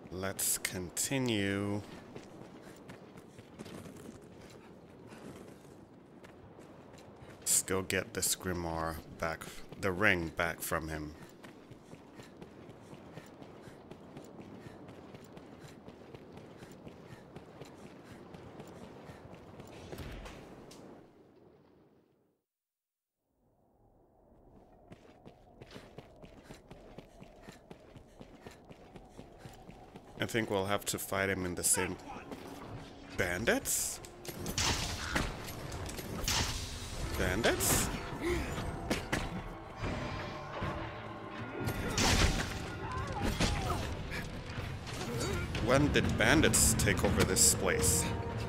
Let's continue. Let's go get this grimoire back, the ring back from him. I think we'll have to fight him in the same... Bandits? Bandits? When did bandits take over this place?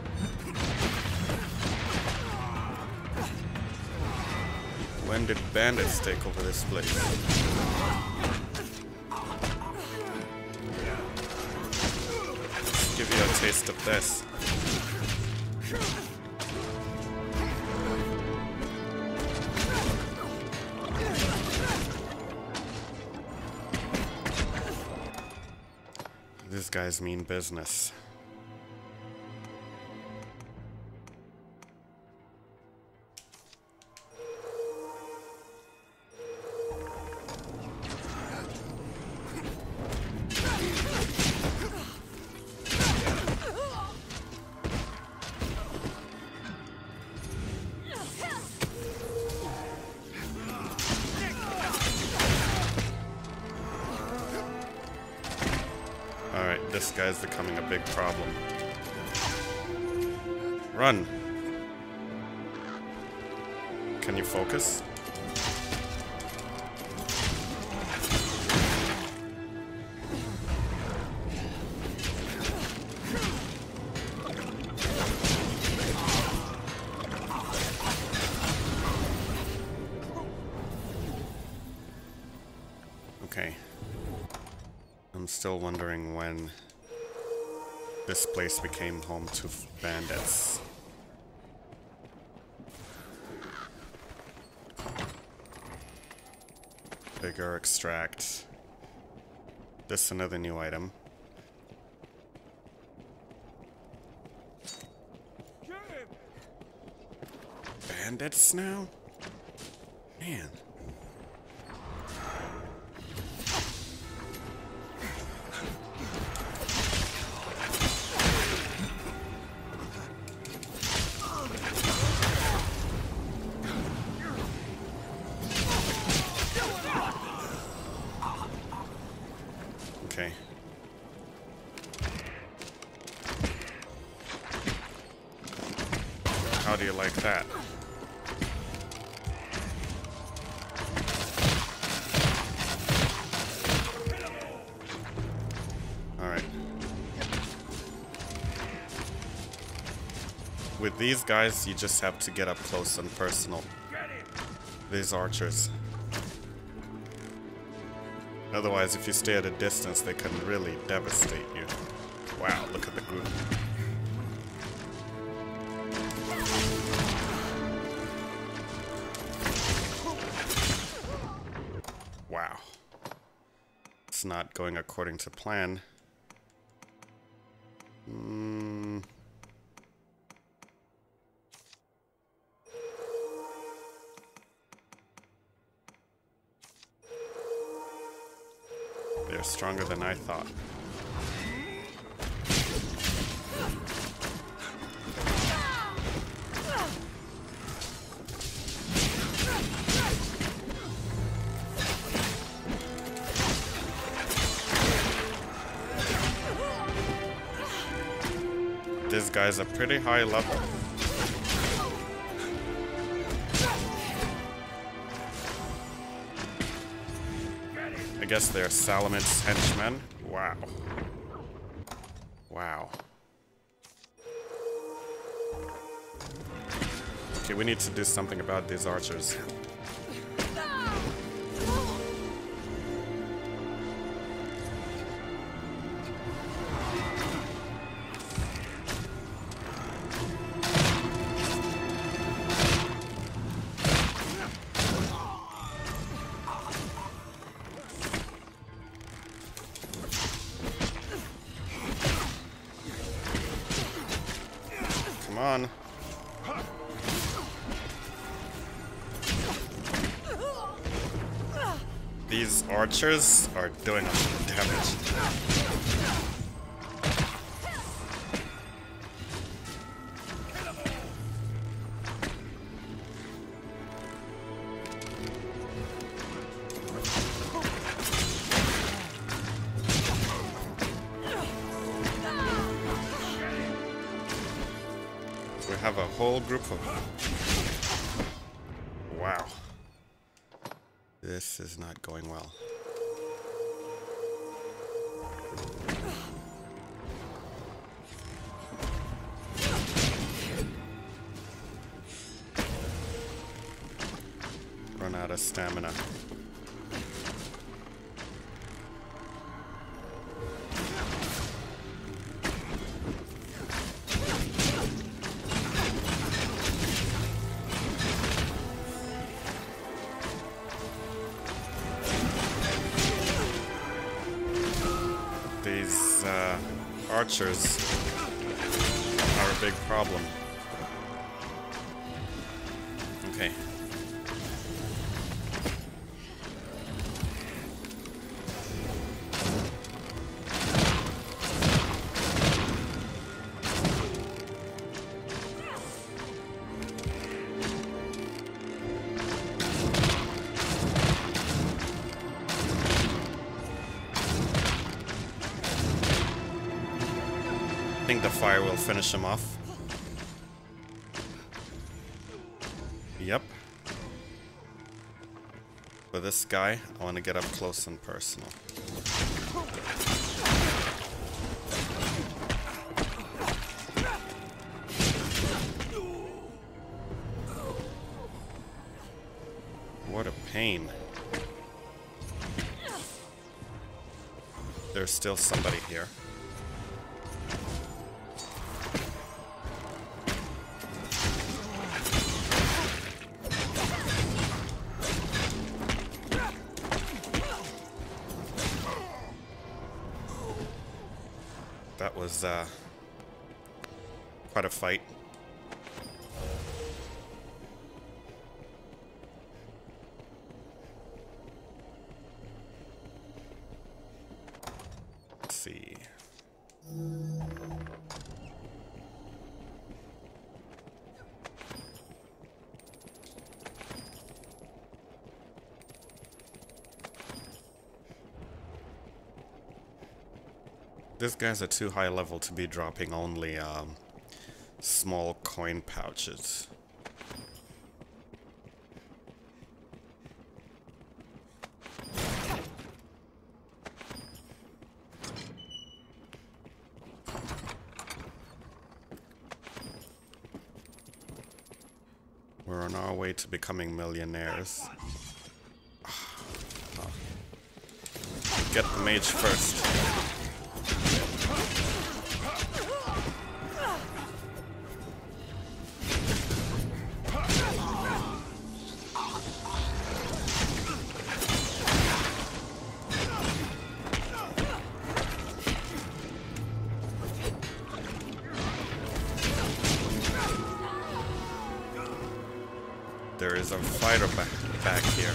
When did bandits take over this place? Give you a taste of this. This guy's mean business. Alright, this guy's becoming a big problem. Run! Can you focus? Okay. I'm still wondering when this place became home to bandits. Bigger extract. This another new item. Bandits now? Man. Okay. How do you like that? Alright. With these guys, you just have to get up close and personal. These archers. Otherwise, if you stay at a distance, they can really devastate you. Wow, look at the group. Wow. It's not going according to plan. They're stronger than I thought. This guy's a pretty high level. I guess they're Salamit's henchmen. Wow. Wow. Okay, we need to do something about these archers. on. These archers are doing a lot of damage. We have a whole group of... Wow. This is not going well. Run out of stamina. These archers are a big problem. Okay. I think the fire will finish him off. Yep. For this guy, I want to get up close and personal. What a pain. There's still somebody here. That was quite a fight. Let's see. This guy's at too high level to be dropping only small coin pouches. We're on our way to becoming millionaires. Get the mage first. There is a fighter back here.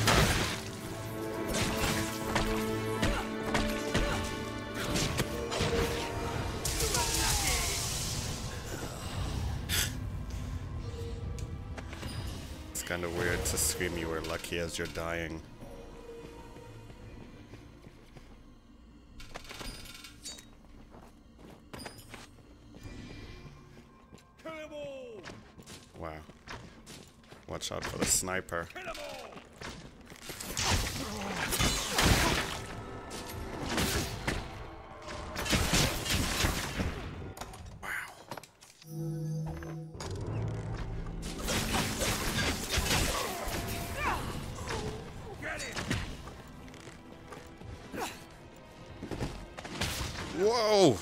It's kind of weird to scream you were lucky as you're dying. Wow. Watch out for the sniper. Whoa!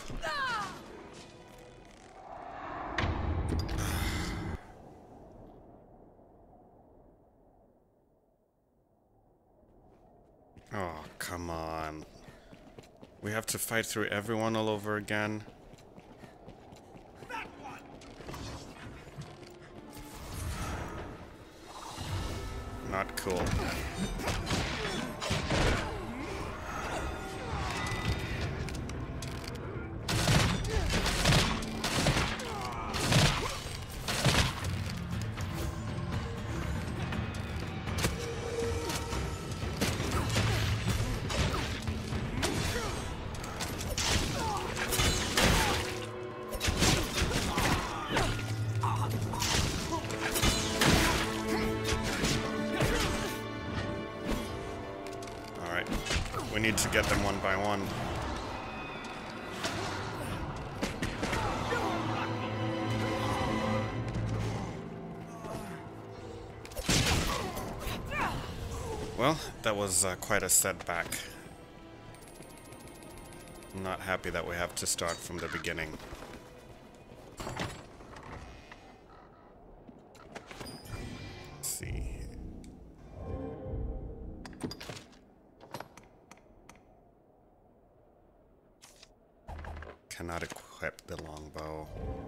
Oh, come on. We have to fight through everyone all over again. cool. We need to get them one by one. Well, that was quite a setback. I'm not happy that we have to start from the beginning. Let's see. Cannot equip the longbow.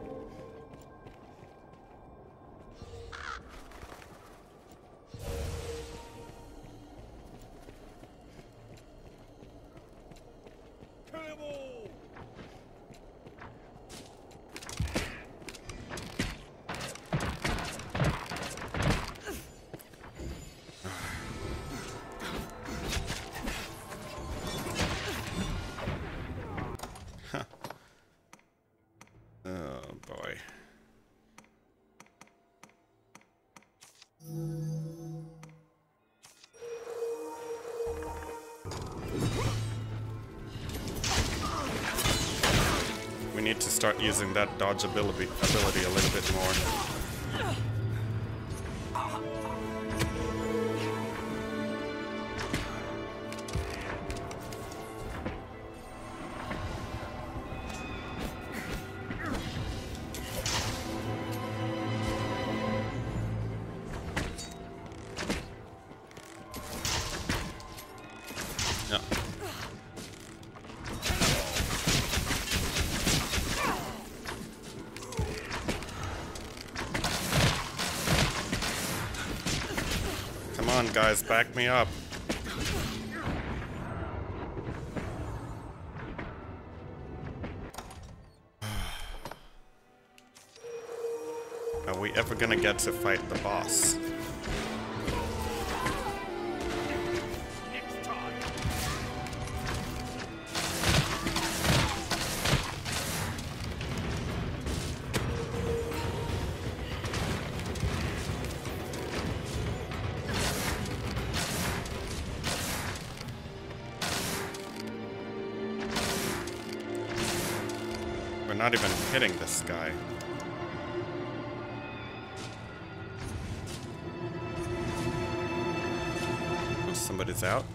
Oh boy. We need to start using that dodge ability a little bit more. Yeah. Come on, guys, back me up. Are we ever gonna get to fight the boss? We're not even hitting this guy. Oh, somebody's out.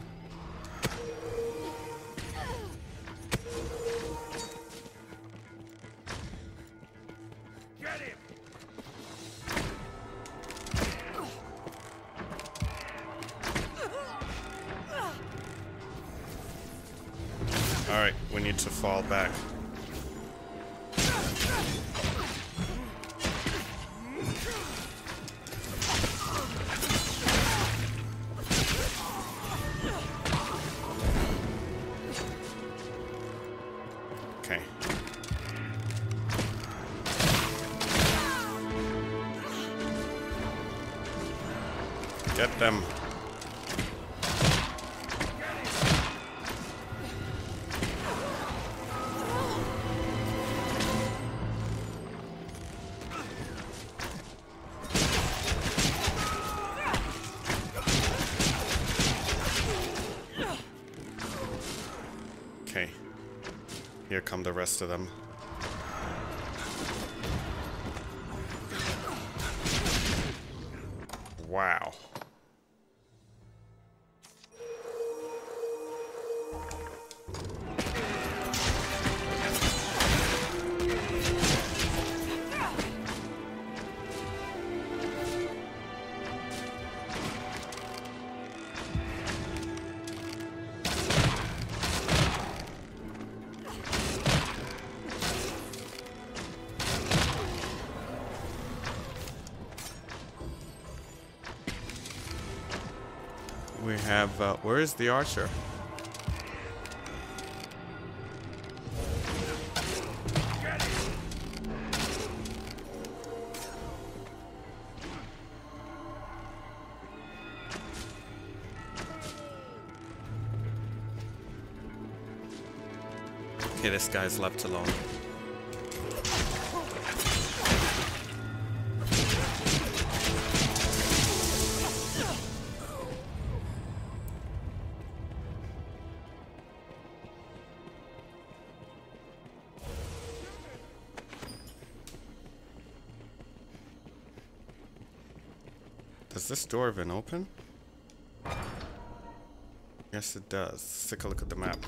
Get him! Alright, we need to fall back. Okay. Get them. Okay. Here come the rest of them. Wow. We have, where is the archer? Okay, this guy's left alone. Does this door even open? Yes, it does. Let's take a look at the map.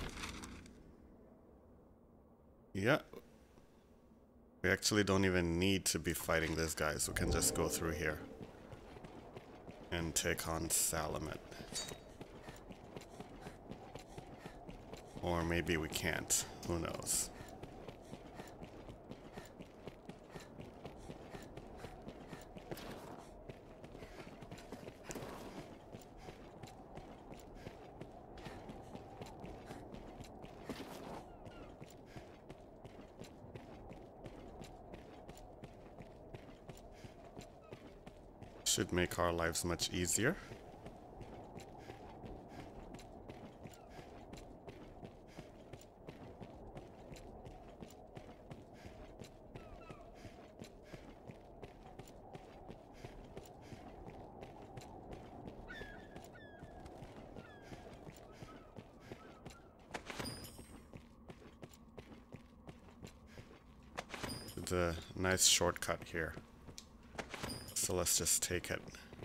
Yeah. We actually don't even need to be fighting these guys. We can just go through here and take on Salamet. Or maybe we can't. Who knows? Should make our lives much easier. The nice shortcut here. So let's just take it.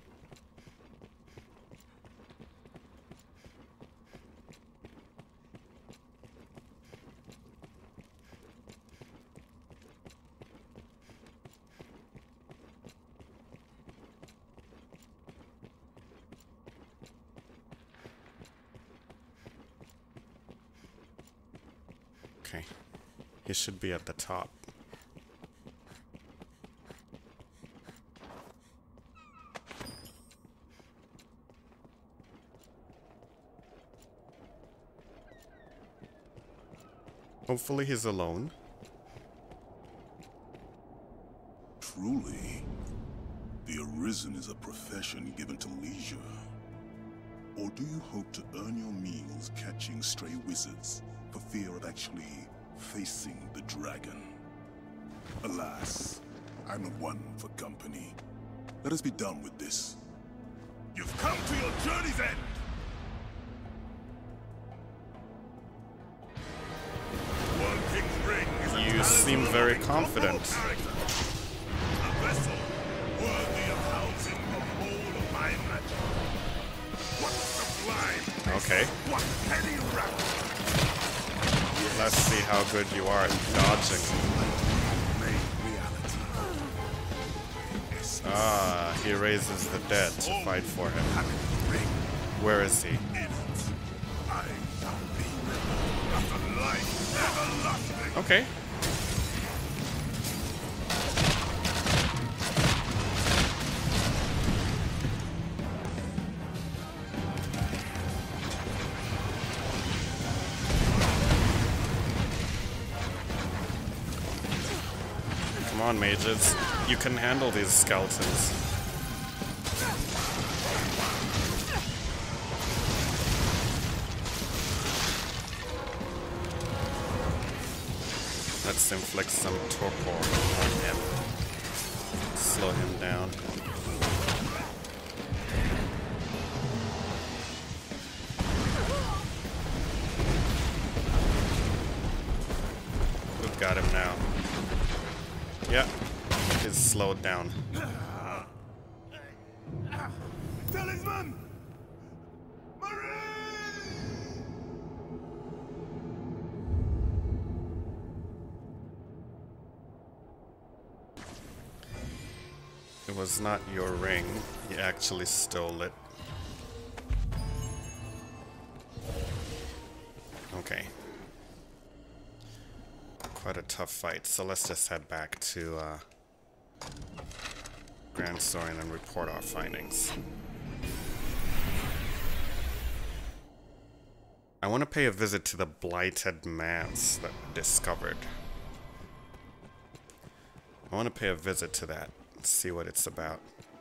Okay. He should be at the top. Hopefully he's alone. Truly, the Arisen is a profession given to leisure. Or do you hope to earn your meals catching stray wizards for fear of actually facing the dragon? Alas, I'm not one for company. Let us be done with this. You've come to your journey's end! You seem very confident. A vessel worthy of housing the whole of my magic. What sublime! Okay. What penny rack! Let's see how good you are at dodging. Made reality. Ah, he raises the dead to fight for him. Where is he? I shall be after life everlasting. Okay. Come on, mages. You can handle these skeletons. Let's inflict some torpor on him. Slow him down. We've got him now. Yep, he's slowed down. Talisman! It was not your ring. You actually stole it. Okay. Quite a tough fight, so let's just head back to Grand Sorin and report our findings. I want to pay a visit to the Blighted Manse that I discovered. I want to pay a visit to that and see what it's about.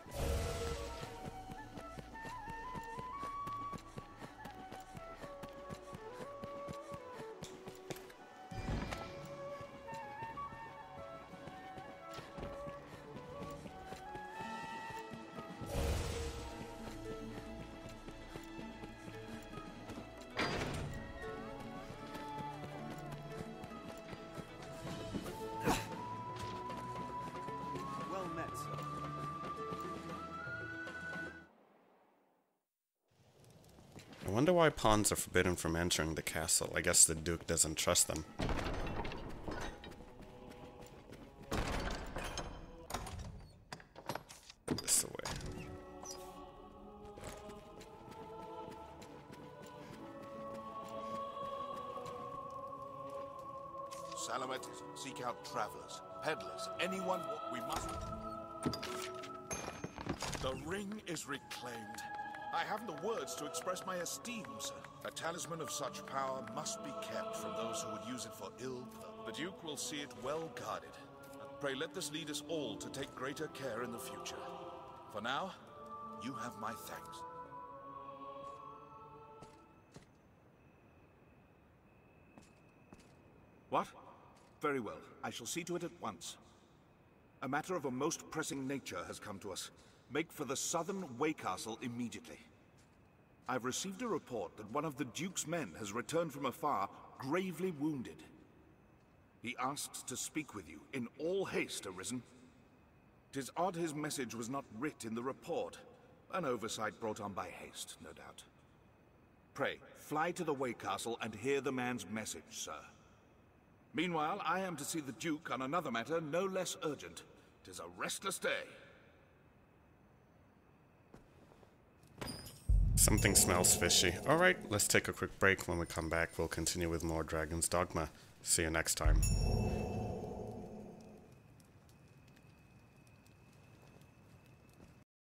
I wonder why pawns are forbidden from entering the castle. I guess the Duke doesn't trust them. This away. Salamet, seek out travelers, peddlers, anyone we must... The ring is reclaimed. I haven't the words to express my esteem, sir. A talisman of such power must be kept from those who would use it for ill purpose. The Duke will see it well guarded. Pray let this lead us all to take greater care in the future. For now, you have my thanks. What? Very well. I shall see to it at once. A matter of a most pressing nature has come to us. Make for the southern Waycastle immediately. I've received a report that one of the Duke's men has returned from afar, gravely wounded. He asks to speak with you, in all haste, Arisen. 'Tis odd his message was not writ in the report. An oversight brought on by haste, no doubt. Pray, fly to the Waycastle and hear the man's message, sir. Meanwhile, I am to see the Duke on another matter no less urgent. 'Tis a restless day. Something smells fishy. Alright, let's take a quick break. When we come back, we'll continue with more Dragon's Dogma. See you next time.